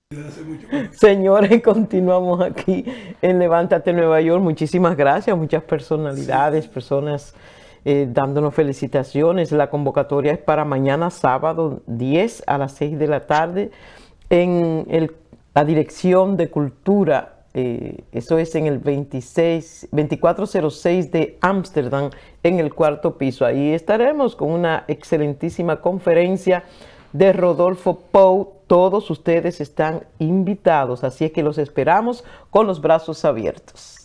Señores, continuamos aquí en Levántate Nueva York. Muchísimas gracias, muchas personalidades, personas dándonos felicitaciones. La convocatoria es para mañana sábado 10 a las 6 de la tarde en la Dirección de Cultura. Eso es en el 2406 de Ámsterdam, en el cuarto piso. Ahí estaremos con una excelentísima conferencia de Rodolfo Pou. Todos ustedes están invitados, así es que los esperamos con los brazos abiertos.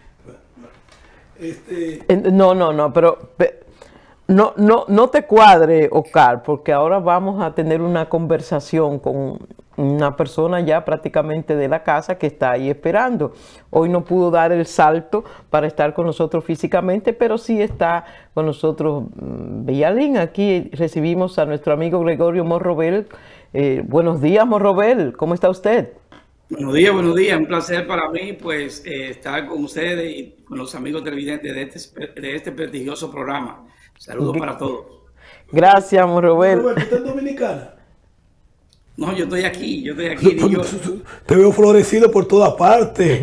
Pero no te cuadre, Oscar, porque ahora vamos a tener una conversación con una persona ya prácticamente de la casa que está ahí esperando. Hoy no pudo dar el salto para estar con nosotros físicamente, pero sí está con nosotros Bellalín. Aquí recibimos a nuestro amigo Gregorio Morrobel. Buenos días, Morrobel, ¿cómo está usted? Buenos días, un placer para mí pues estar con ustedes y con los amigos televidentes de este prestigioso programa. Saludos para todos. Gracias, Morrobel. ¿Tú estás en Dominicana? No, yo estoy aquí. Te veo florecido por todas partes.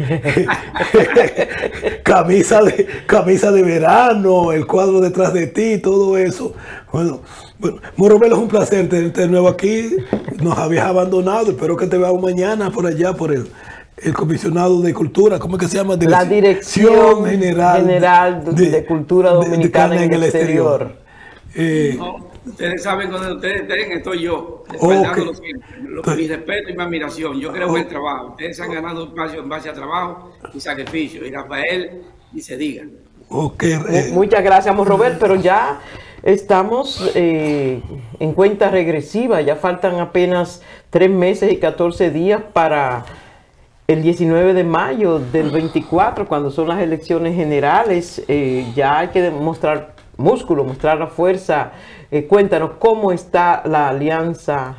camisa de verano, el cuadro detrás de ti, todo eso. Bueno, Morrobel, es un placer tenerte de nuevo aquí. Nos habías abandonado. Espero que te veamos mañana por allá, por el comisionado de Cultura. ¿Cómo es que se llama? La Dirección General de Cultura Dominicana en el exterior. Ustedes saben, donde ustedes estén, estoy yo. Respaldando mi respeto y mi admiración. Yo creo en el trabajo. Ustedes han ganado espacio en base a trabajo y sacrificio. Y Rafael, ni se diga. Muchas gracias, Morrobel, pero ya estamos en cuenta regresiva. Ya faltan apenas 3 meses y 14 días para el 19 de mayo del 24, cuando son las elecciones generales. Ya hay que demostrar músculo, mostrar la fuerza. Cuéntanos cómo está la alianza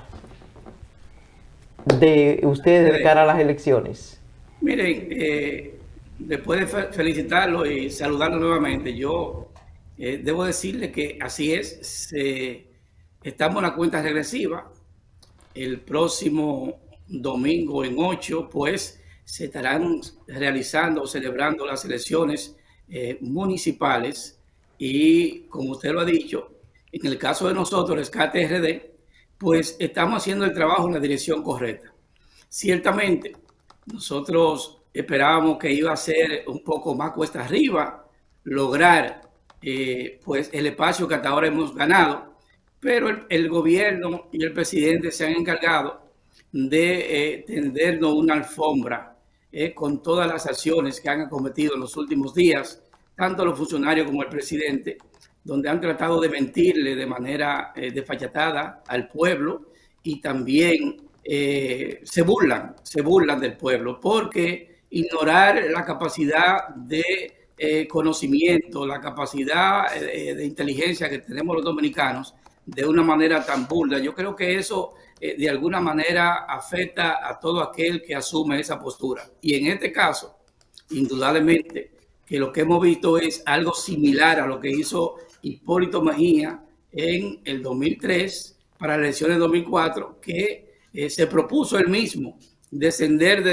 de ustedes de cara a las elecciones. Miren, después de felicitarlo y saludarlo nuevamente, yo debo decirle que así es. Estamos en la cuenta regresiva. El próximo domingo en 8, pues se estarán realizando o celebrando las elecciones municipales. Y como usted lo ha dicho, en el caso de nosotros, Rescate RD, pues estamos haciendo el trabajo en la dirección correcta. Ciertamente, nosotros esperábamos que iba a ser un poco más cuesta arriba lograr pues el espacio que hasta ahora hemos ganado, pero el gobierno y el presidente se han encargado de tendernos una alfombra con todas las acciones que han acometido en los últimos días, tanto los funcionarios como el presidente, donde han tratado de mentirle de manera desfachatada al pueblo y también se burlan del pueblo, porque ignorar la capacidad de conocimiento, la capacidad de inteligencia que tenemos los dominicanos de una manera tan burda, yo creo que eso de alguna manera afecta a todo aquel que asume esa postura. Y en este caso, indudablemente, que lo que hemos visto es algo similar a lo que hizo Hipólito Mejía en el 2003 para las elecciones de 2004, que se propuso él mismo descender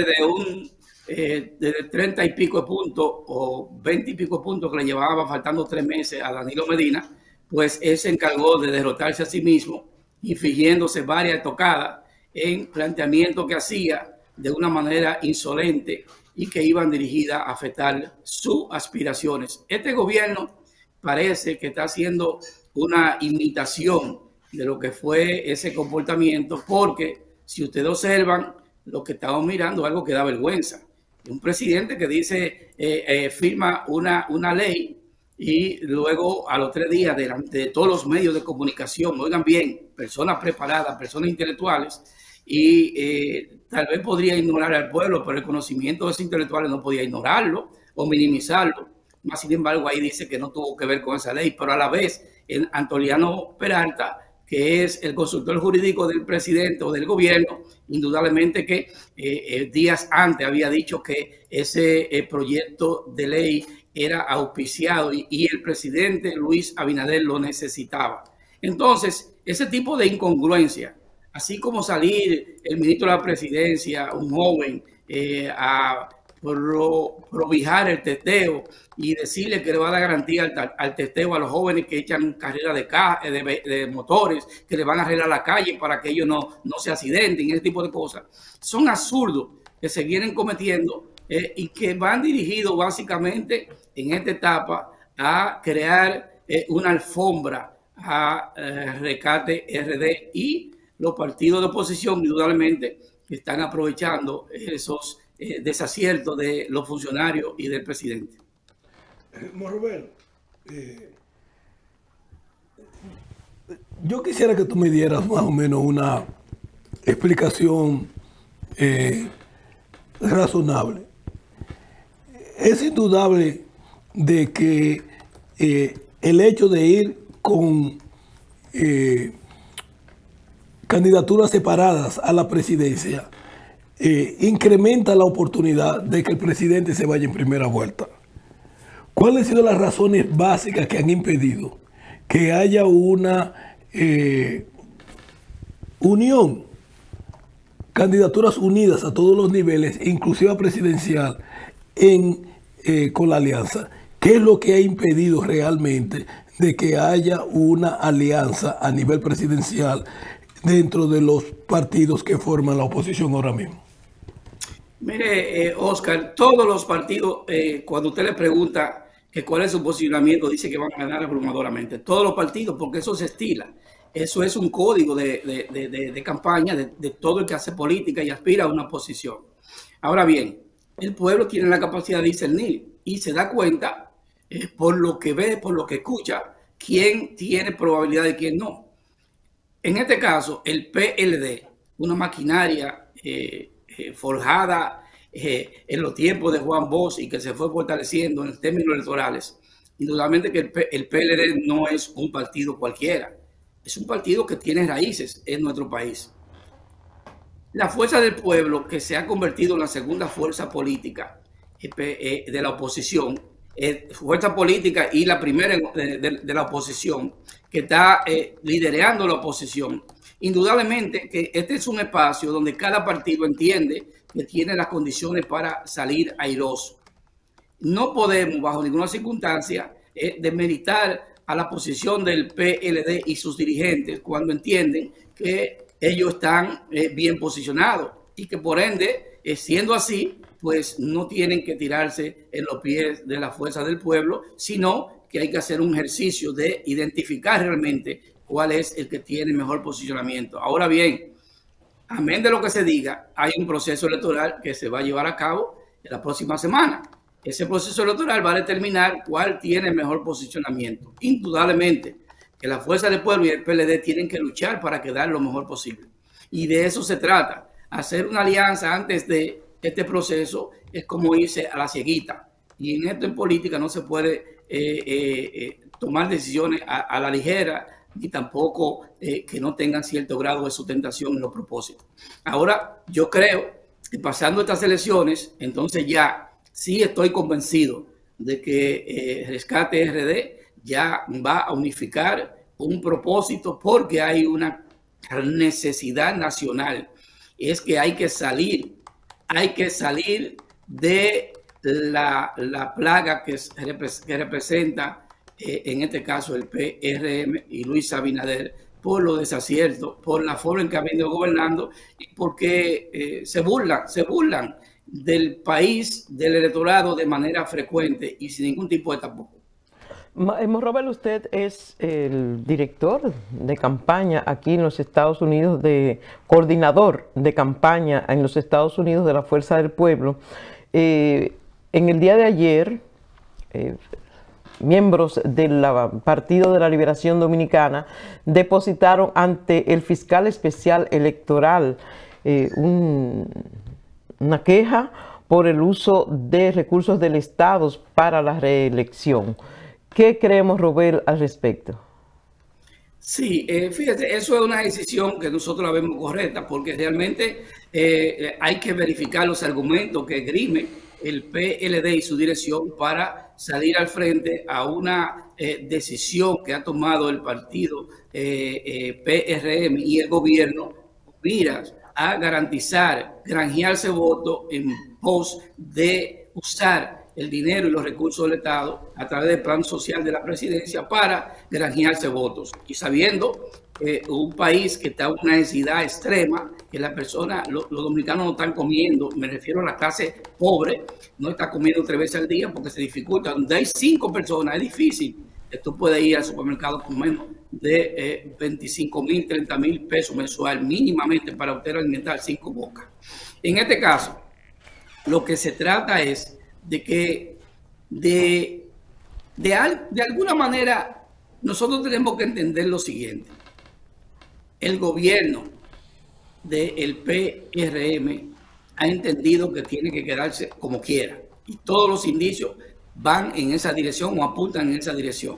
desde 30 y pico de puntos o 20 y pico de puntos que le llevaba faltando 3 meses a Danilo Medina, pues él se encargó de derrotarse a sí mismo, infligiéndose varias tocadas en planteamientos que hacía de una manera insolente y que iban dirigidas a afectar sus aspiraciones. Este gobierno parece que está haciendo una imitación de lo que fue ese comportamiento, porque si ustedes observan, lo que estamos mirando es algo que da vergüenza. Un presidente que dice, firma una ley y luego a los 3 días delante de todos los medios de comunicación, oigan bien, personas preparadas, personas intelectuales, y tal vez podría ignorar al pueblo, pero el conocimiento de esos intelectuales no podía ignorarlo o minimizarlo. Más sin embargo, ahí dice que no tuvo que ver con esa ley, pero a la vez, Antoliano Peralta, que es el consultor jurídico del presidente o del gobierno, indudablemente que días antes había dicho que ese proyecto de ley era auspiciado y el presidente Luis Abinader lo necesitaba. Entonces, ese tipo de incongruencia así como salir el ministro de la presidencia, un joven, a provijar el teteo y decirle que le va a dar garantía al teteo a los jóvenes que echan carreras de motores, que le van a arreglar la calle para que ellos no se accidenten, ese tipo de cosas. Son absurdos que se vienen cometiendo y que van dirigidos básicamente en esta etapa a crear una alfombra a Rescate RD, y los partidos de oposición indudablemente están aprovechando esos desaciertos de los funcionarios y del presidente. Morrobel, yo quisiera que tú me dieras más o menos una explicación razonable. Es indudable de que el hecho de ir con candidaturas separadas a la presidencia incrementa la oportunidad de que el presidente se vaya en primera vuelta. ¿Cuáles han sido las razones básicas que han impedido que haya una unión, candidaturas unidas a todos los niveles, inclusive presidencial, con la alianza? ¿Qué es lo que ha impedido realmente de que haya una alianza a nivel presidencial dentro de los partidos que forman la oposición ahora mismo? Mire, Oscar, todos los partidos, cuando usted le pregunta que cuál es su posicionamiento, dice que van a ganar abrumadoramente. Todos los partidos, porque eso se estila. Eso es un código de campaña de todo el que hace política y aspira a una posición. Ahora bien, el pueblo tiene la capacidad de discernir y se da cuenta, por lo que ve, por lo que escucha, quién tiene probabilidad y quién no. En este caso, el PLD, una maquinaria forjada en los tiempos de Juan Bosch y que se fue fortaleciendo en términos electorales, indudablemente que el PLD no es un partido cualquiera, es un partido que tiene raíces en nuestro país. La Fuerza del Pueblo, que se ha convertido en la segunda fuerza política de la oposición, fuerza política y la primera de la oposición, que está liderando la oposición, indudablemente que este es un espacio donde cada partido entiende que tiene las condiciones para salir airoso. No podemos, bajo ninguna circunstancia, desmeritar a la posición del PLD y sus dirigentes cuando entienden que ellos están bien posicionados y que por ende, siendo así, pues no tienen que tirarse en los pies de la Fuerza del Pueblo, sino que hay que hacer un ejercicio de identificar realmente cuál es el que tiene mejor posicionamiento. Ahora bien, amén de lo que se diga, hay un proceso electoral que se va a llevar a cabo en la próxima semana. Ese proceso electoral va a determinar cuál tiene mejor posicionamiento. Indudablemente que la Fuerza del Pueblo y el PLD tienen que luchar para quedar lo mejor posible. Y de eso se trata. Hacer una alianza antes de este proceso es como irse a la cieguita. Y en esto, en política, no se puede tomar decisiones a la ligera, ni tampoco que no tengan cierto grado de sustentación en los propósitos. Ahora, yo creo que pasando estas elecciones, entonces ya sí estoy convencido de que Rescate RD ya va a unificar un propósito, porque hay una necesidad nacional. Es que hay que salir de la plaga que representa en este caso el PRM y Luis Abinader, por los desaciertos, por la forma en que ha venido gobernando y porque se burlan del país, del electorado de manera frecuente y sin ningún tipo de tapujo. Morrobel, usted es el director de campaña aquí en los Estados Unidos, coordinador de campaña en los Estados Unidos de la Fuerza del Pueblo. En el día de ayer, miembros del Partido de la Liberación Dominicana depositaron ante el fiscal especial electoral una queja por el uso de recursos del Estado para la reelección. ¿Qué creemos, Robel, al respecto? Sí, fíjate, eso es una decisión que nosotros la vemos correcta, porque realmente hay que verificar los argumentos que esgrime el PLD y su dirección para salir al frente a una decisión que ha tomado el partido PRM y el gobierno miras a garantizar, granjearse votos en pos de usar el dinero y los recursos del Estado a través del plan social de la presidencia para granjearse votos. Y sabiendo un país que está en una necesidad extrema, que las personas, los dominicanos no están comiendo, me refiero a la clase pobre, no está comiendo 3 veces al día porque se dificulta. Donde hay 5 personas es difícil. Tú puedes ir al supermercado con menos de 25,000, 30,000 pesos mensual mínimamente para usted alimentar 5 bocas. En este caso, lo que se trata es de que de alguna manera nosotros tenemos que entender lo siguiente. El gobierno del PRM ha entendido que tiene que quedarse como quiera y todos los indicios van en esa dirección o apuntan en esa dirección.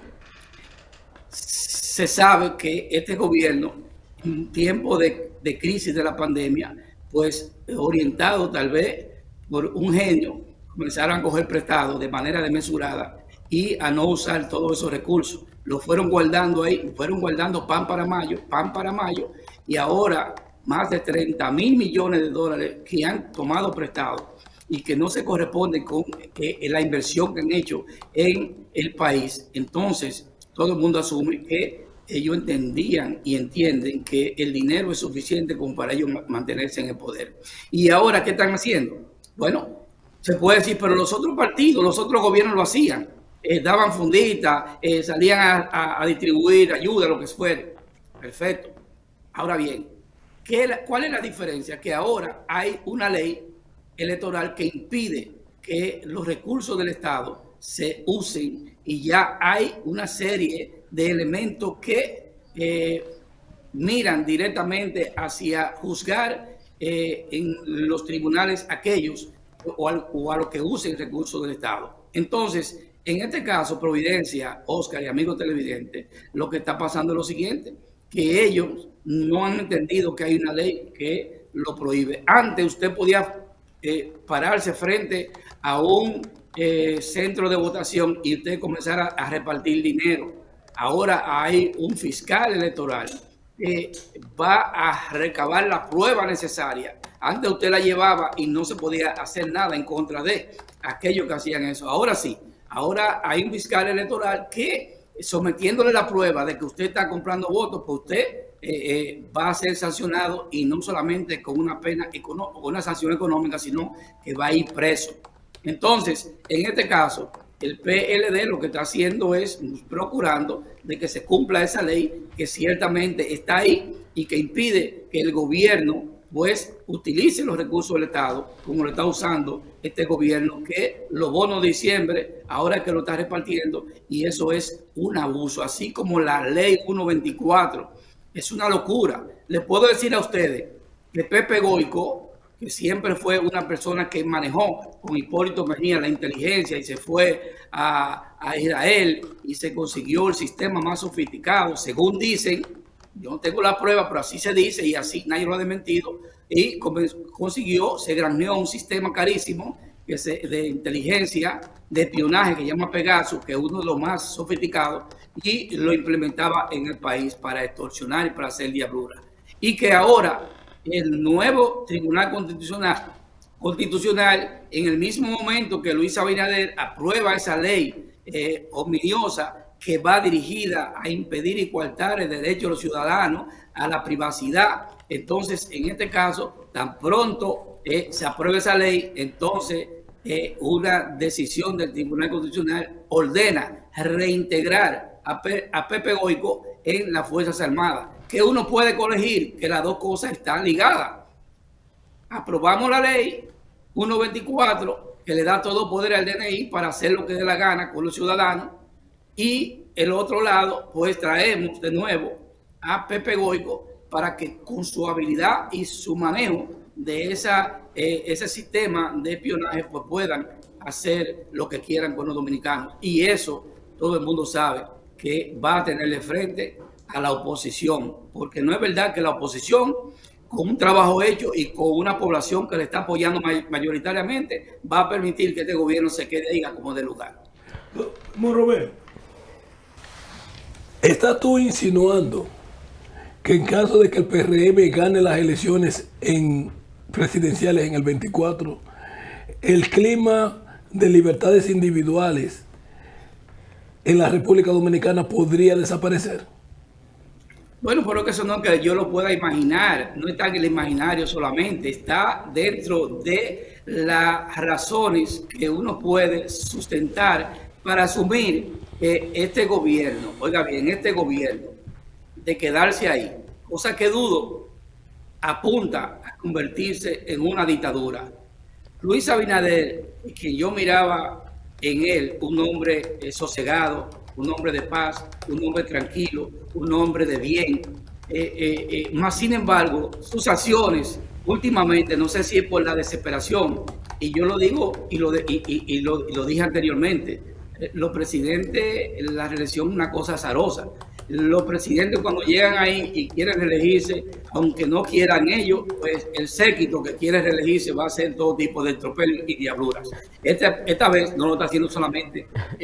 Se sabe que este gobierno, en tiempo de crisis de la pandemia, pues orientado tal vez por un genio, comenzaron a coger prestado de manera desmesurada y a no usar todos esos recursos. Lo fueron guardando ahí, fueron guardando pan para mayo, y ahora más de 30,000 millones de dólares que han tomado prestado y que no se corresponden con la inversión que han hecho en el país. Entonces, todo el mundo asume que ellos entendían y entienden que el dinero es suficiente como para ellos mantenerse en el poder. ¿Y ahora qué están haciendo? Bueno, se puede decir, pero los otros partidos, los otros gobiernos lo hacían. Daban funditas, salían a distribuir ayuda, lo que fuere. Perfecto. Ahora bien, ¿cuál es la diferencia? Que ahora hay una ley electoral que impide que los recursos del Estado se usen y ya hay una serie de elementos que miran directamente hacia juzgar en los tribunales aquellos o a los que usen recursos del Estado. Entonces, en este caso, Providencia, Oscar y amigos televidentes, lo que está pasando es lo siguiente, que ellos no han entendido que hay una ley que lo prohíbe. Antes usted podía pararse frente a un centro de votación y usted comenzar a repartir dinero. Ahora hay un fiscal electoral que va a recabar la prueba necesaria. Antes usted la llevaba y no se podía hacer nada en contra de aquellos que hacían eso. Ahora sí, ahora hay un fiscal electoral que, sometiéndole la prueba de que usted está comprando votos, pues usted va a ser sancionado, y no solamente con una pena, con una sanción económica, sino que va a ir preso. Entonces, en este caso, el PLD lo que está haciendo es procurando de que se cumpla esa ley que ciertamente está ahí y que impide que el gobierno pues utilice los recursos del Estado como lo está usando este gobierno, que los bonos de diciembre ahora es que lo está repartiendo, y eso es un abuso, así como la ley 124 es una locura. Les puedo decir a ustedes que Pepe Goico, que siempre fue una persona que manejó con Hipólito Mejía la inteligencia y se fue a Israel y se consiguió el sistema más sofisticado, según dicen. Yo no tengo la prueba, pero así se dice y así nadie lo ha desmentido. Y consiguió, se granjeó un sistema carísimo de inteligencia, de espionaje, que llama Pegasus, que es uno de los más sofisticados, y lo implementaba en el país para extorsionar y para hacer diablura. Y que ahora el nuevo Tribunal Constitucional, en el mismo momento que Luis Abinader aprueba esa ley ominiosa, que va dirigida a impedir y coartar el derecho de los ciudadanos a la privacidad. Entonces, en este caso, tan pronto se apruebe esa ley, entonces una decisión del Tribunal Constitucional ordena reintegrar a Pepe Goico en las Fuerzas Armadas, que uno puede colegir que las dos cosas están ligadas. Aprobamos la ley 124, que le da todo poder al DNI para hacer lo que dé la gana con los ciudadanos, y el otro lado, pues traemos de nuevo a Pepe Goico para que con su habilidad y su manejo de ese sistema de espionaje, pues puedan hacer lo que quieran con los dominicanos. Y eso todo el mundo sabe que va a tenerle frente a la oposición, porque no es verdad que la oposición, con un trabajo hecho y con una población que le está apoyando mayoritariamente, va a permitir que este gobierno se quede ahí como de lugar. Morrobé, ¿estás tú insinuando que en caso de que el PRM gane las elecciones presidenciales en el 24, el clima de libertades individuales en la República Dominicana podría desaparecer? Bueno, por lo que eso no es que yo lo pueda imaginar, no está en el imaginario solamente, está dentro de las razones que uno puede sustentar para asumir que este gobierno, oiga bien, este gobierno, de quedarse ahí, cosa que dudo, apunta a convertirse en una dictadura. Luis Abinader, que yo miraba en él un hombre sosegado, un hombre de paz, un hombre tranquilo, un hombre de bien. Más sin embargo, sus acciones últimamente, no sé si es por la desesperación, y yo lo digo y lo dije anteriormente, los presidentes, la reelección es una cosa azarosa. Los presidentes cuando llegan ahí y quieren reelegirse, aunque no quieran ellos, pues el séquito que quiere reelegirse va a hacer todo tipo de tropel y diabluras. Esta vez no lo está haciendo solamente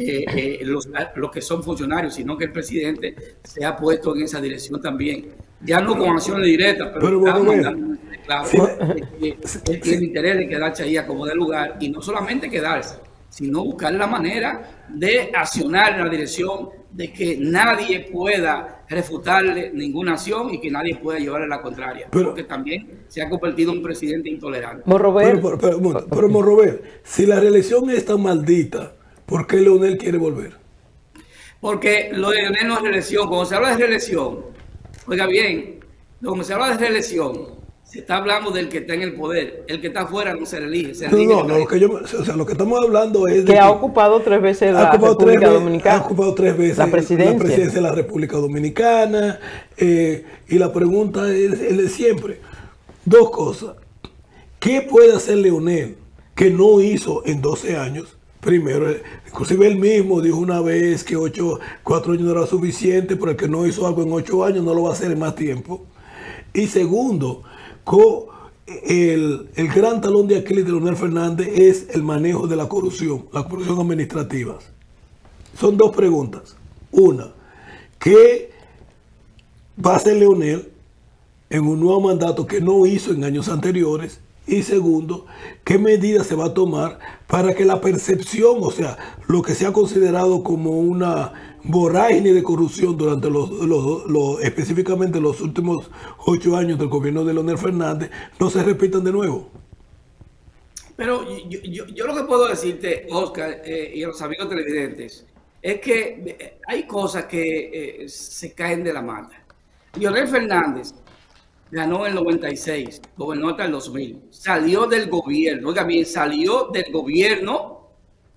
los que son funcionarios, sino que el presidente se ha puesto en esa dirección también. Ya no con acciones directas, pero está mandando claro que él tiene interés de quedarse ahí a como de lugar, y no solamente quedarse, sino buscar la manera de accionar en la dirección de que nadie pueda refutarle ninguna acción y que nadie pueda llevarle la contraria, porque también se ha convertido en un presidente intolerante. Pero Morrobert, si la reelección es tan maldita, ¿por qué Leonel quiere volver? Porque lo de Leonel no es reelección. Cuando se habla de reelección, oiga bien, cuando se habla de reelección, se está hablando del que está en el poder. El que está afuera no se elige. No, lo que estamos hablando es... Que ha ocupado 3 veces la República Dominicana. Ha ocupado 3 veces la presidencia de la República Dominicana. Y la pregunta es de siempre. 2 cosas. ¿Qué puede hacer Leonel que no hizo en 12 años? Primero, inclusive él mismo dijo una vez que 4 años no era suficiente, pero el que no hizo algo en 8 años no lo va a hacer en más tiempo. Y segundo, el gran talón de Aquiles de Leonel Fernández es el manejo de la corrupción administrativa. Son 2 preguntas. Una, ¿qué va a hacer Leonel en un nuevo mandato que no hizo en años anteriores? Y segundo, ¿qué medidas se va a tomar para que la percepción, o sea, lo que se ha considerado como una vorágine de corrupción durante específicamente los últimos 8 años del gobierno de Leonel Fernández, no se repitan de nuevo? Pero yo lo que puedo decirte, Oscar, y a los amigos televidentes, es que hay cosas que se caen de la mata. Leonel Fernández ganó en el 96, gobernó hasta el 2000, salió del gobierno, oiga bien, salió del gobierno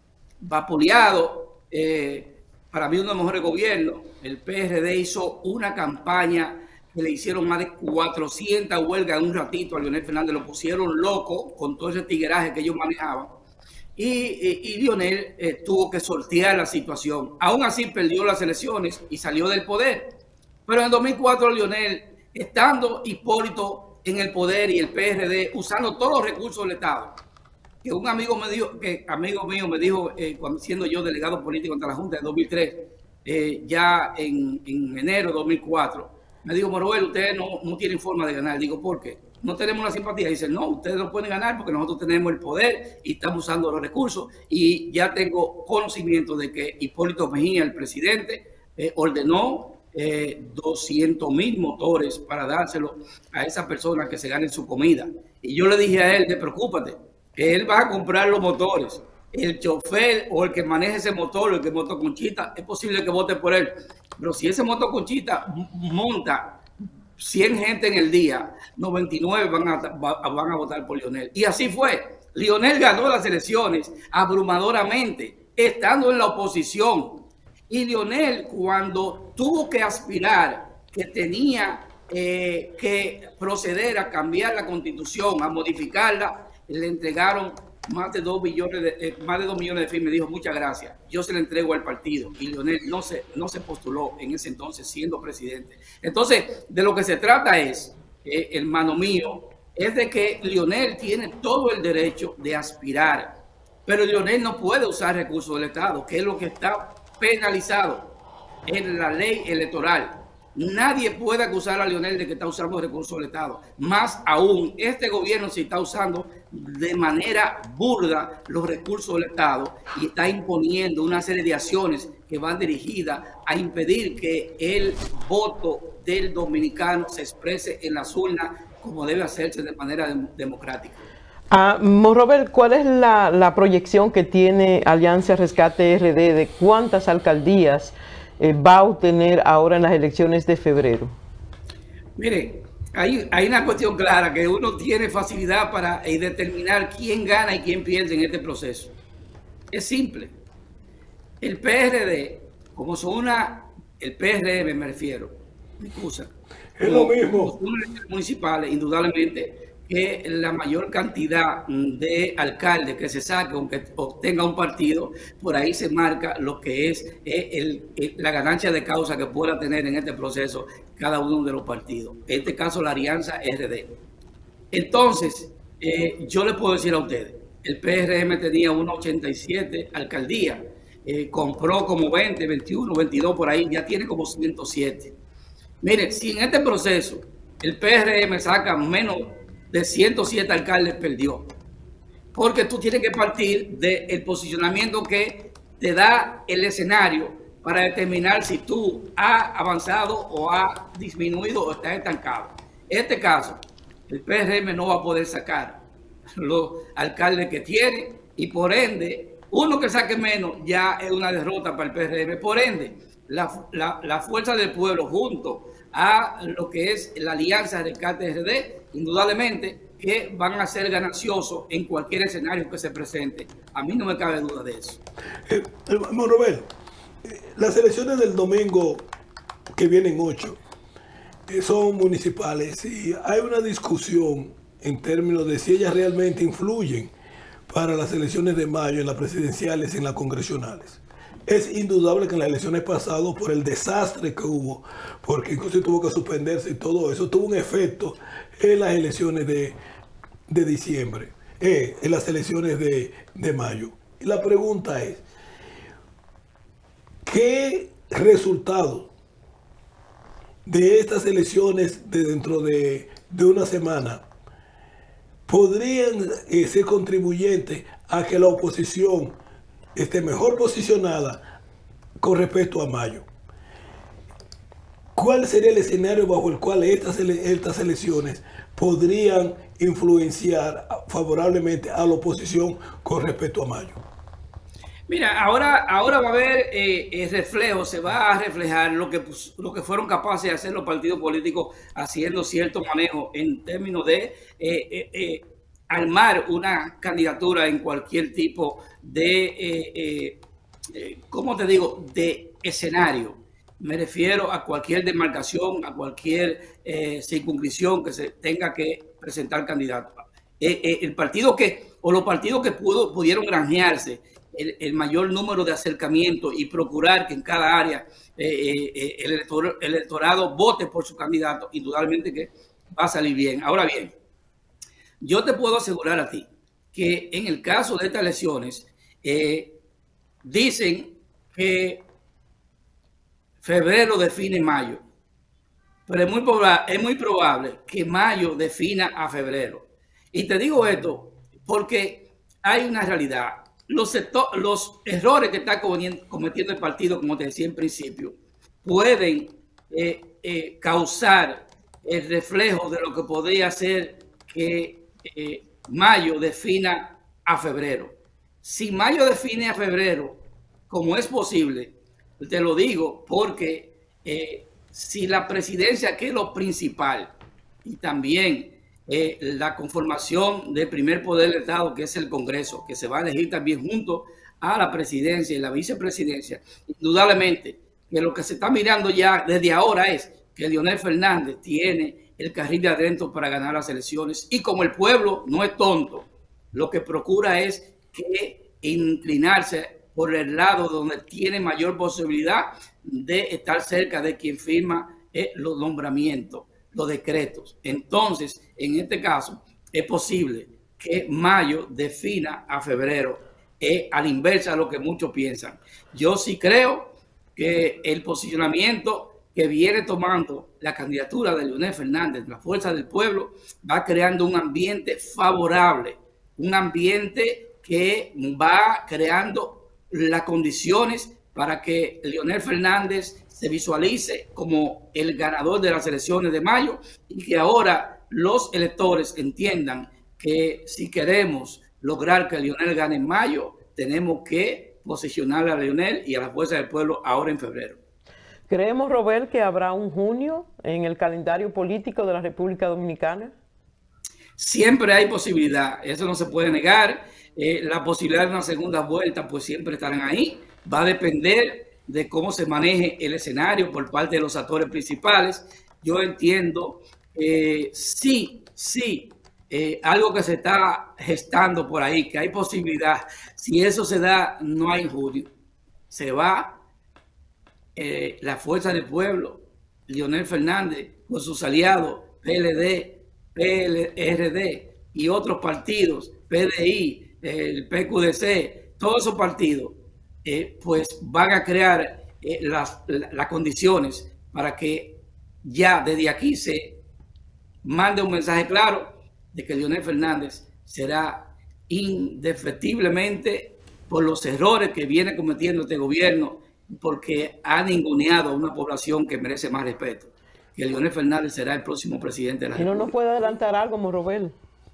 vapuleado, para mí uno de los mejores gobiernos. El PRD hizo una campaña que le hicieron más de 400 huelgas en un ratito a Leonel Fernández, lo pusieron loco con todo ese tigueraje que ellos manejaban, y Leonel tuvo que sortear la situación. Aún así perdió las elecciones y salió del poder, pero en el 2004 Leonel, estando Hipólito en el poder y el PRD usando todos los recursos del Estado, que un amigo mío me dijo, cuando siendo yo delegado político ante la Junta de 2003, ya en enero de 2004, me dijo: Morrobert, ustedes no tienen forma de ganar. Digo, ¿por qué? No tenemos una simpatía. Dice, no, ustedes no pueden ganar porque nosotros tenemos el poder y estamos usando los recursos, y ya tengo conocimiento de que Hipólito Mejía, el presidente, ordenó 200,000 motores para dárselo a esas personas que se ganen su comida. Y yo le dije a él, no preocúpate, que él va a comprar los motores. El chofer o el que maneje ese motor, o el que motoconchita, es posible que vote por él. Pero si ese motoconchita monta 100 gente en el día, 99 van a votar por Leonel. Y así fue. Leonel ganó las elecciones abrumadoramente, estando en la oposición. Y Leonel, cuando tuvo que aspirar, que tenía que proceder a cambiar la Constitución, a modificarla, le entregaron más de 2 millones de firmas. Dijo, muchas gracias, yo se le entrego al partido. Y Leonel no se postuló en ese entonces siendo presidente. Entonces, de lo que se trata es, hermano mío, es de que Leonel tiene todo el derecho de aspirar, pero Leonel no puede usar recursos del Estado, que es lo que está penalizado en la ley electoral. Nadie puede acusar a Leonel de que está usando recursos del Estado. Más aún, este gobierno se está usando de manera burda los recursos del Estado y está imponiendo una serie de acciones que van dirigidas a impedir que el voto del dominicano se exprese en las urnas como debe hacerse de manera democrática. Morrobel, ¿cuál es la proyección que tiene Alianza Rescate RD de cuántas alcaldías va a obtener ahora en las elecciones de febrero? Mire, hay una cuestión clara, que uno tiene facilidad para determinar quién gana y quién pierde en este proceso. Es simple. El PRD, como son el PRM me refiero, me excusa, es lo mismo. Como son elecciones municipales, indudablemente, que la mayor cantidad de alcaldes que se saque, aunque obtenga un partido, por ahí se marca lo que es la ganancia de causa que pueda tener en este proceso cada uno de los partidos. En este caso, la Alianza RD. Entonces, yo le puedo decir a ustedes, el PRM tenía 187 alcaldías, compró como 20, 21, 22 por ahí, ya tiene como 107. Miren, si en este proceso el PRM saca menos de 107 alcaldes, perdió. Porque tú tienes que partir del posicionamiento que te da el escenario para determinar si tú has avanzado o has disminuido o estás estancado. En este caso, el PRM no va a poder sacar los alcaldes que tiene y por ende, uno que saque menos ya es una derrota para el PRM. Por ende, la fuerza del pueblo junto a lo que es la Alianza Rescate RD, indudablemente que van a ser gananciosos en cualquier escenario que se presente. A mí no me cabe duda de eso. Morrobel, las elecciones del domingo que vienen 8 son municipales y hay una discusión en términos de si ellas realmente influyen para las elecciones de mayo en las presidenciales y en las congresionales. Es indudable que en las elecciones pasadas, por el desastre que hubo, porque incluso tuvo que suspenderse y todo eso, tuvo un efecto en las elecciones de diciembre, en las elecciones de mayo. Y la pregunta es, ¿qué resultado de estas elecciones de dentro de una semana podrían ser contribuyentes a que la oposición esté mejor posicionada con respecto a mayo? ¿Cuál sería el escenario bajo el cual estas elecciones podrían influenciar favorablemente a la oposición con respecto a mayo? Mira, ahora va a haber el reflejo, se va a reflejar lo que fueron capaces de hacer los partidos políticos haciendo cierto manejo en términos de armar una candidatura en cualquier tipo de, ¿cómo te digo?, de escenario. Me refiero a cualquier demarcación, a cualquier circunscripción que se tenga que presentar candidato. El partido o los partidos que pudieron granjearse el mayor número de acercamientos y procurar que en cada área el electorado vote por su candidato, indudablemente que va a salir bien. Ahora bien, yo te puedo asegurar a ti que en el caso de estas elecciones, dicen que febrero define mayo, pero es muy probable que mayo defina a febrero. Y te digo esto porque hay una realidad. Los errores que está cometiendo el partido, como te decía en principio, pueden causar el reflejo de lo que podría ser que mayo defina a febrero. Si mayo define a febrero, como es posible, te lo digo porque si la presidencia, que es lo principal, y también la conformación del primer poder del Estado, que es el Congreso, que se va a elegir también junto a la presidencia y la vicepresidencia, indudablemente que lo que se está mirando ya desde ahora es que Leonel Fernández tiene el carril de adentro para ganar las elecciones, y como el pueblo no es tonto, lo que procura es que inclinarse por el lado donde tiene mayor posibilidad de estar cerca de quien firma los nombramientos, los decretos. Entonces, en este caso, es posible que mayo defina a febrero, a la inversa de lo que muchos piensan. Yo sí creo que el posicionamiento que viene tomando la candidatura de Leonel Fernández, la Fuerza del Pueblo, va creando un ambiente favorable, un ambiente que va creando las condiciones para que Leonel Fernández se visualice como el ganador de las elecciones de mayo y que ahora los electores entiendan que si queremos lograr que Leonel gane en mayo, tenemos que posicionar a Leonel y a la Fuerza del Pueblo ahora en febrero. ¿Creemos, Robert, que habrá un junio en el calendario político de la República Dominicana? Siempre hay posibilidad, eso no se puede negar. La posibilidad de una segunda vuelta pues siempre estarán ahí. Va a depender de cómo se maneje el escenario por parte de los actores principales. Yo entiendo, sí, algo que se está gestando por ahí, que hay posibilidad. Si eso se da, no hay junio. Se va la Fuerza del Pueblo, Leonel Fernández, con sus aliados, PLD, PLRD y otros partidos, PDI, el PQDC, todos esos partidos, pues van a crear las condiciones para que ya desde aquí se mande un mensaje claro de que Leonel Fernández será indefectiblemente por los errores que viene cometiendo este gobierno, porque ha ninguneado a una población que merece más respeto, que Leonel Fernández será el próximo presidente de la República. ¿Y no nos puede adelantar algo, Morrobel?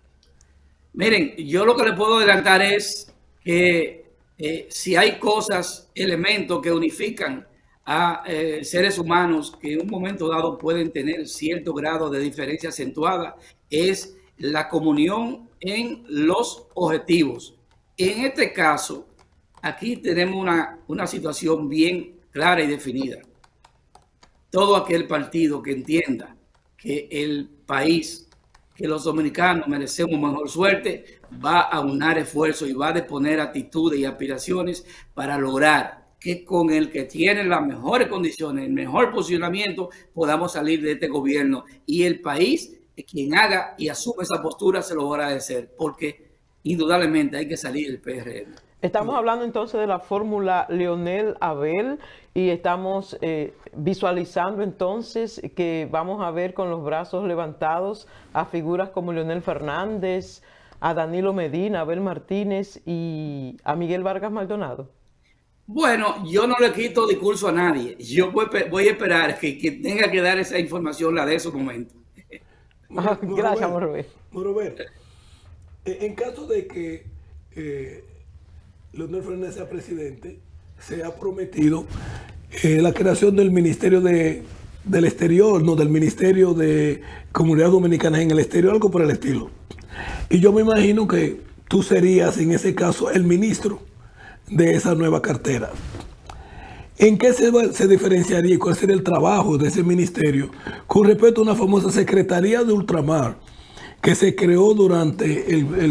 Miren, yo lo que le puedo adelantar es que si hay cosas, elementos que unifican a seres humanos que en un momento dado pueden tener cierto grado de diferencia acentuada, es la comunión en los objetivos. En este caso, aquí tenemos una situación bien clara y definida. Todo aquel partido que entienda que el país, que los dominicanos merecemos mejor suerte, va a aunar esfuerzos y va a disponer actitudes y aspiraciones para lograr que con el que tiene las mejores condiciones, el mejor posicionamiento, podamos salir de este gobierno. Y el país, quien haga y asume esa postura, se lo va a agradecer, porque indudablemente hay que salir del PRM. Estamos hablando entonces de la fórmula Leonel Abel y estamos visualizando entonces que vamos a ver con los brazos levantados a figuras como Leonel Fernández, a Danilo Medina, a Abel Martínez y a Miguel Vargas Maldonado. Bueno, yo no le quito discurso a nadie. Yo voy a esperar que tenga que dar esa información la de esos momentos. Gracias, Morrobel. Morrobel, en caso de que Leonel Fernández sea presidente, se ha prometido la creación del Ministerio del Exterior, no, del Ministerio de Comunidades Dominicanas en el Exterior, algo por el estilo. Y yo me imagino que tú serías, en ese caso, el ministro de esa nueva cartera. ¿En qué se diferenciaría y cuál sería el trabajo de ese ministerio con respecto a una famosa Secretaría de Ultramar que se creó durante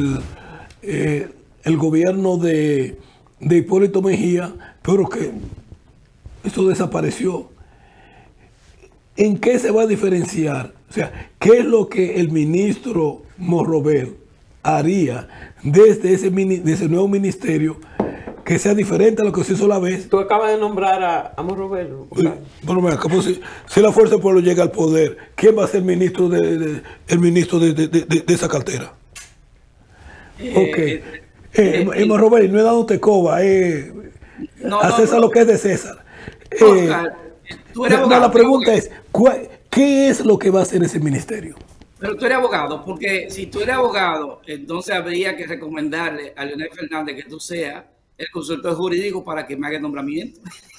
el gobierno de Hipólito Mejía, pero que eso desapareció? ¿En qué se va a diferenciar? O sea, ¿qué es lo que el ministro Morrobel haría desde ese nuevo ministerio que sea diferente a lo que se hizo la vez? Tú acabas de nombrar a Morrobel. Bueno, como si la Fuerza del Pueblo llega al poder, ¿quién va a ser ministro de esa cartera? Morrobel, no he dado tecoba. A César lo que es de César. Oscar, tú eres abogado. La pregunta es, ¿qué es lo que va a hacer ese ministerio? Pero tú eres abogado, porque si tú eres abogado, entonces habría que recomendarle a Leonel Fernández que tú seas el consultor jurídico para que me haga el nombramiento.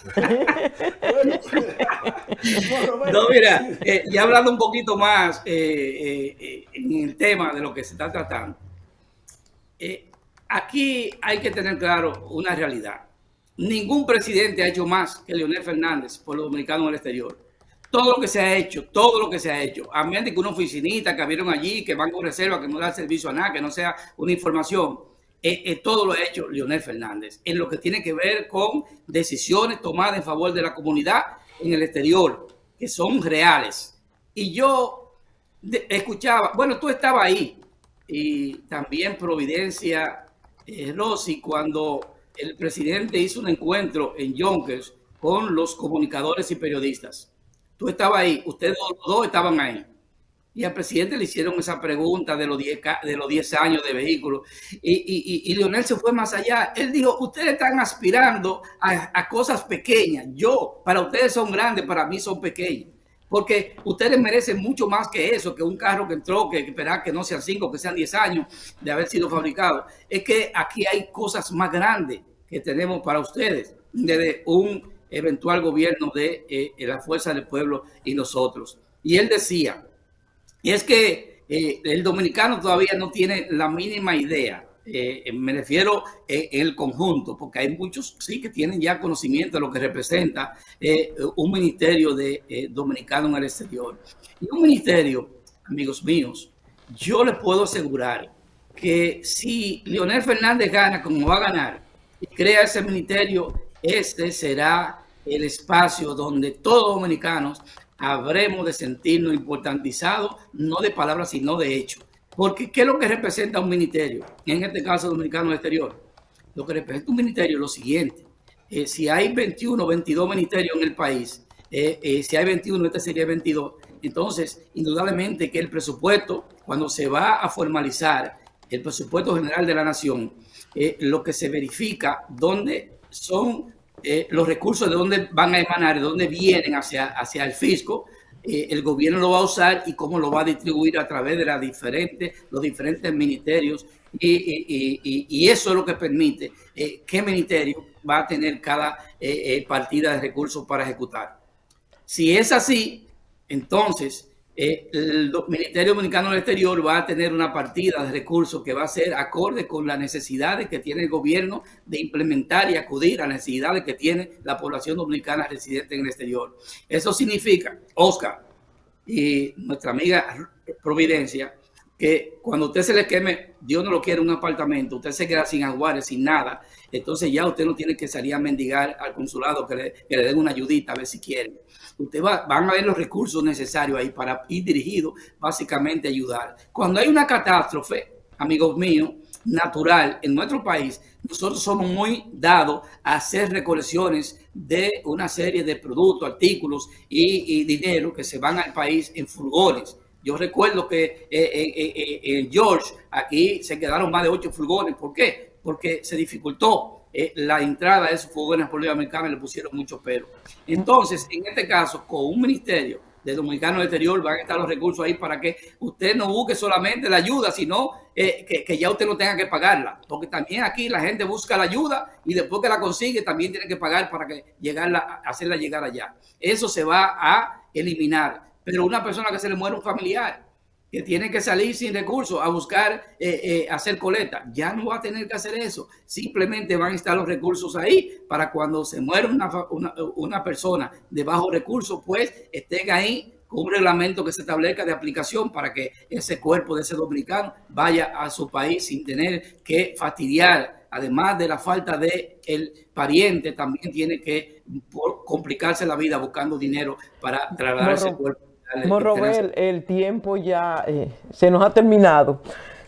No, mira, ya hablando un poquito más en el tema de lo que se está tratando, aquí hay que tener claro una realidad. Ningún presidente ha hecho más que Leonel Fernández por los dominicanos en el exterior. Todo lo que se ha hecho, a menos de que una oficinita que abrieron allí, que van con reserva, que no da servicio a nada, que no sea una información, todo lo ha hecho Leonel Fernández, en lo que tiene que ver con decisiones tomadas en favor de la comunidad en el exterior, que son reales. Y yo escuchaba, bueno, tú estabas ahí, y también Providencia Rossi, cuando el presidente hizo un encuentro en Yonkers con los comunicadores y periodistas. tú estabas ahí, ustedes dos estaban ahí. Y al presidente le hicieron esa pregunta de los 10 años de vehículo. Y Leonel se fue más allá. Él dijo, ustedes están aspirando a cosas pequeñas. Para ustedes son grandes, para mí son pequeñas. Porque ustedes merecen mucho más que eso, que un carro que entró, que esperar que no sean 5, que sean 10 años de haber sido fabricado. Es que aquí hay cosas más grandes que tenemos para ustedes, desde un eventual gobierno de la Fuerza del Pueblo y nosotros. Y él decía, y es que el dominicano todavía no tiene la mínima idea, me refiero en el conjunto, porque hay muchos sí que tienen ya conocimiento de lo que representa un ministerio de dominicano en el exterior. Y un ministerio, amigos míos, yo les puedo asegurar que si Leonel Fernández gana como va a ganar y crea ese ministerio, este será el espacio donde todos los dominicanos habremos de sentirnos importantizados, no de palabras, sino de hechos. Porque, ¿qué es lo que representa un ministerio? En este caso, dominicano del exterior. Lo que representa un ministerio es lo siguiente. Si hay 21, 22 ministerios en el país, si hay 21, este sería 22. Entonces, indudablemente que el presupuesto, cuando se va a formalizar el presupuesto general de la nación, lo que se verifica, dónde son los recursos, de dónde van a emanar, de dónde vienen hacia el fisco, el gobierno lo va a usar y cómo lo va a distribuir a través de los diferentes ministerios. Y eso es lo que permite qué ministerio va a tener cada partida de recursos para ejecutar. Si es así, entonces el Ministerio Dominicano del Exterior va a tener una partida de recursos que va a ser acorde con las necesidades que tiene el gobierno de implementar y acudir a las necesidades que tiene la población dominicana residente en el exterior. Eso significa, Oscar y nuestra amiga Providencia, que cuando usted se le queme, Dios no lo quiere, un apartamento, usted se queda sin aguares, sin nada, entonces ya usted no tiene que salir a mendigar al consulado que le den una ayudita a ver si quieren. Van a ver los recursos necesarios ahí para ir dirigidos básicamente a ayudar. Cuando hay una catástrofe, amigos míos, natural en nuestro país, nosotros somos muy dados a hacer recolecciones de una serie de productos, artículos y dinero que se van al país en furgones. Yo recuerdo que en George, aquí se quedaron más de 8 furgones. ¿Por qué? Porque se dificultó la entrada de esos furgones por la Americana y le pusieron muchos peros. Entonces, en este caso, con un ministerio de Dominicano del Exterior van a estar los recursos ahí para que usted no busque solamente la ayuda, sino que ya usted no tenga que pagarla. Porque también aquí la gente busca la ayuda y después que la consigue también tiene que pagar para que hacerla llegar allá. Eso se va a eliminar. Pero una persona que se le muere un familiar, que tiene que salir sin recursos a buscar, hacer coleta, ya no va a tener que hacer eso. Simplemente van a estar los recursos ahí para cuando se muere una persona de bajos recursos, pues estén ahí con un reglamento que se establezca de aplicación para que ese cuerpo de ese dominicano vaya a su país sin tener que fastidiar. Además de la falta de el pariente, también tiene que complicarse la vida buscando dinero para trasladar ese cuerpo. Morrobel, el tiempo ya se nos ha terminado.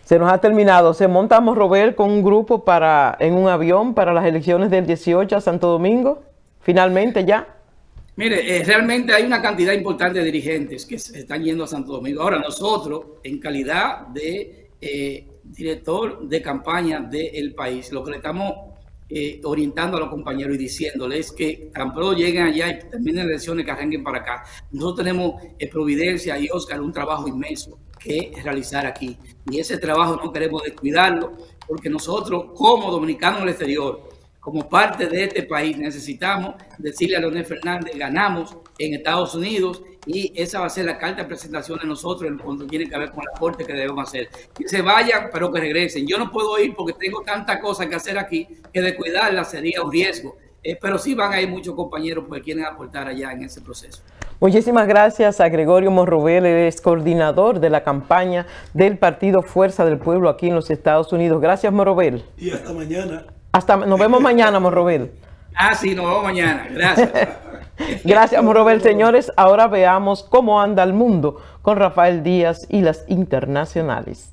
Se monta Morrobel con un grupo en un avión para las elecciones del 18 a Santo Domingo, finalmente ya. Mire, realmente hay una cantidad importante de dirigentes que se están yendo a Santo Domingo. Ahora nosotros, en calidad de director de campaña del país, lo que le estamos orientando a los compañeros y diciéndoles que tan pronto lleguen allá y terminen las elecciones, que arranquen para acá. Nosotros tenemos Providencia y Oscar un trabajo inmenso que realizar aquí, y ese trabajo no queremos descuidarlo, porque nosotros como dominicanos en el exterior, como parte de este país, necesitamos decirle a Leonel Fernández, ganamos en Estados Unidos, y esa va a ser la carta de presentación de nosotros cuando tiene que ver con la corte que debemos hacer. Que se vayan, pero que regresen. Yo no puedo ir porque tengo tantas cosas que hacer aquí que descuidarla sería un riesgo. Pero sí van a ir muchos compañeros porque quieren aportar allá en ese proceso. Muchísimas gracias a Gregorio Morrobel, él es coordinador de la campaña del Partido Fuerza del Pueblo aquí en los Estados Unidos. Gracias, Morrobel. Y hasta mañana. Nos vemos mañana, Morrobel. Sí, nos vemos mañana. Gracias. Gracias, Morrobel. Señores, ahora veamos cómo anda el mundo con Rafael Díaz y las internacionales.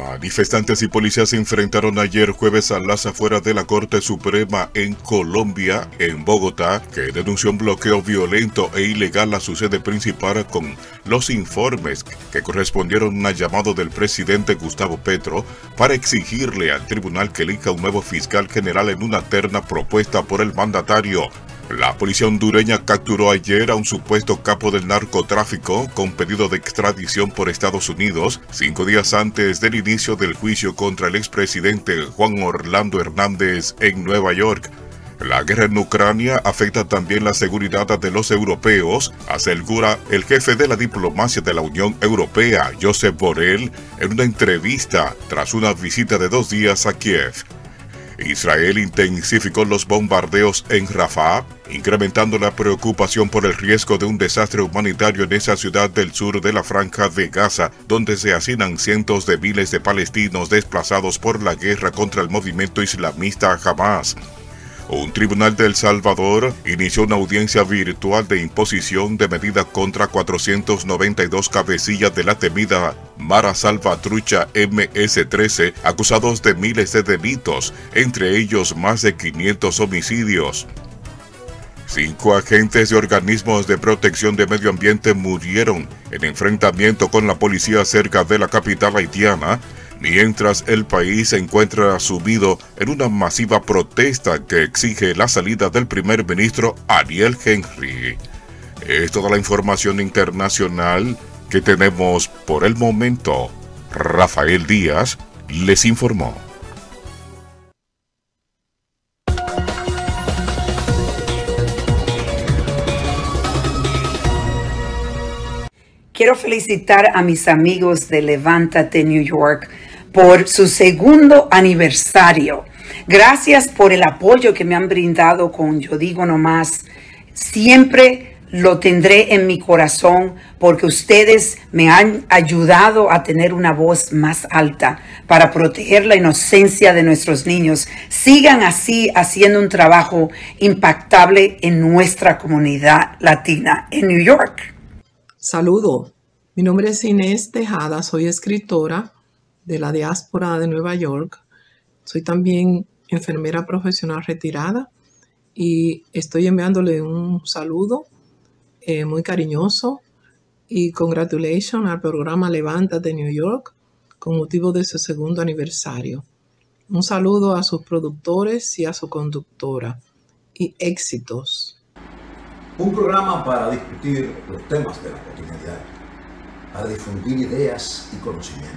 Manifestantes y policías se enfrentaron ayer jueves a las afueras de la Corte Suprema en Colombia, en Bogotá, que denunció un bloqueo violento e ilegal a su sede principal con los informes que correspondieron a un llamado del presidente Gustavo Petro para exigirle al tribunal que elija un nuevo fiscal general en una terna propuesta por el mandatario. La policía hondureña capturó ayer a un supuesto capo del narcotráfico con pedido de extradición por Estados Unidos 5 días antes del inicio del juicio contra el expresidente Juan Orlando Hernández en Nueva York. La guerra en Ucrania afecta también la seguridad de los europeos, asegura el jefe de la diplomacia de la Unión Europea, Josep Borrell, en una entrevista tras una visita de 2 días a Kiev. Israel intensificó los bombardeos en Rafah, incrementando la preocupación por el riesgo de un desastre humanitario en esa ciudad del sur de la Franja de Gaza, donde se hacinan cientos de miles de palestinos desplazados por la guerra contra el movimiento islamista Hamas. Un tribunal de El Salvador inició una audiencia virtual de imposición de medida contra 492 cabecillas de la temida Mara Salvatrucha MS-13, acusados de miles de delitos, entre ellos más de 500 homicidios. 5 agentes de organismos de protección de medio ambiente murieron en enfrentamiento con la policía cerca de la capital haitiana, mientras el país se encuentra sumido en una masiva protesta que exige la salida del primer ministro Ariel Henry. Es toda la información internacional que tenemos por el momento. Rafael Díaz les informó. Quiero felicitar a mis amigos de Levántate New York por su 2º aniversario. Gracias por el apoyo que me han brindado con Yo Digo No Más. Siempre lo tendré en mi corazón porque ustedes me han ayudado a tener una voz más alta para proteger la inocencia de nuestros niños. Sigan así haciendo un trabajo impactable en nuestra comunidad latina en New York. Saludo, mi nombre es Inés Tejada, soy escritora de la diáspora de Nueva York. Soy también enfermera profesional retirada y estoy enviándole un saludo muy cariñoso y congratulations al programa Levántate New York con motivo de su 2º aniversario. Un saludo a sus productores y a su conductora y éxitos. Un programa para discutir los temas de la cotidianidad, para difundir ideas y conocimientos.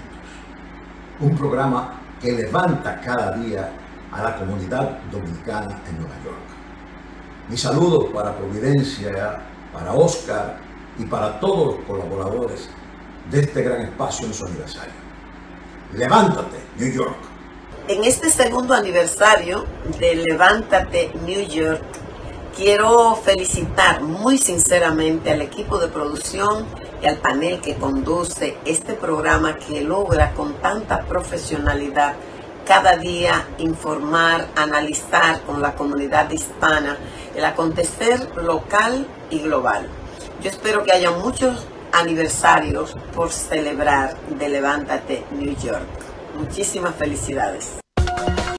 Un programa que levanta cada día a la comunidad dominicana en Nueva York. Mi saludo para Providencia, para Oscar y para todos los colaboradores de este gran espacio en su aniversario. Levántate, New York. En este 2º aniversario de Levántate New York, quiero felicitar muy sinceramente al equipo de producción y al panel que conduce este programa que logra con tanta profesionalidad cada día informar, analizar con la comunidad hispana el acontecer local y global. Yo espero que haya muchos aniversarios por celebrar de Levántate New York. Muchísimas felicidades.